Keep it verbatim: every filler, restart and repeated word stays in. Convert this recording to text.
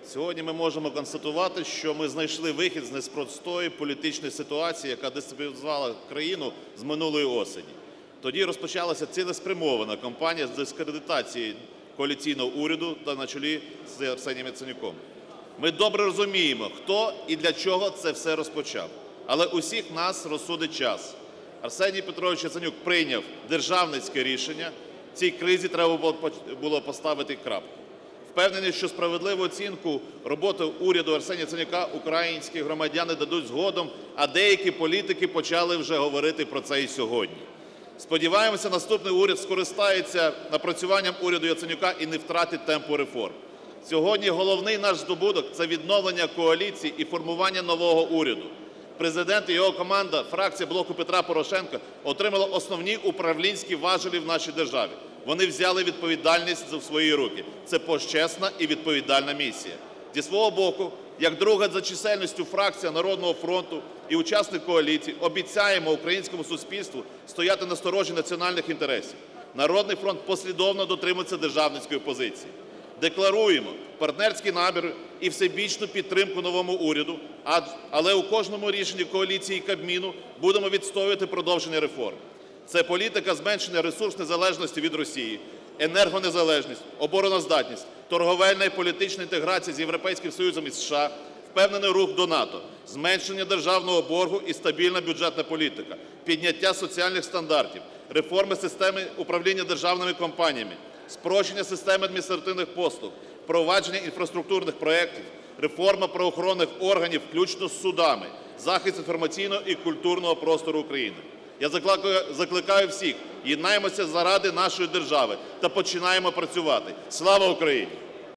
Сьогодні ми можемо констатувати, що ми знайшли вихід з непростої політичної ситуації, яка дестабілізувала країну з минулої осені. Тоді розпочалася цілеспрямована кампанія з дискредитації коаліційного уряду та на чолі з Арсенієм Яценюком. Ми добре розуміємо, хто і для чого це все розпочав. Але усіх нас розсудить час. Арсеній Петрович Яценюк прийняв державницьке рішення. Цій кризі треба було поставити крапку. Впевнений, що справедливу оцінку роботи уряду Арсенія Яценюка українські громадяни дадуть згодом, а деякі політики почали вже говорити про це і сьогодні. Сподіваємося, наступний уряд скористається напрацюванням уряду Яценюка і не втратить темпу реформ. Сьогодні головний наш здобуток – це відновлення коаліції і формування нового уряду. Президент і його команда, фракція "Блоку Петра Порошенка" отримала основні управлінські важелі в нашій державі. Вони взяли відповідальність в свої руки. Це почесна і відповідальна місія. Зі свого боку, як друга за чисельністю фракція "Народного фронту" і учасник коаліції, обіцяємо українському суспільству стояти на сторожі національних інтересів. "Народний фронт" послідовно дотримується державницької позиції. Декларуємо партнерські наміри і всебічну підтримку новому уряду, але у кожному рішенні коаліції і Кабміну будемо відстоювати продовження реформ. Це політика зменшення ресурсної залежності від Росії, енергонезалежність, обороноздатність, торговельна і політична інтеграція з Європейським Союзом і США, впевнений рух до НАТО, зменшення державного боргу і стабільна бюджетна політика, підняття соціальних стандартів, реформи системи управління державними компаніями, спрощення системи адміністративних послуг, впровадження інфраструктурних проєктів, реформа правоохоронних органів, включно з судами, захист інформаційного і культурного простору України. Я закликаю всіх, єднаємося заради нашої держави та починаємо працювати. Слава Україні!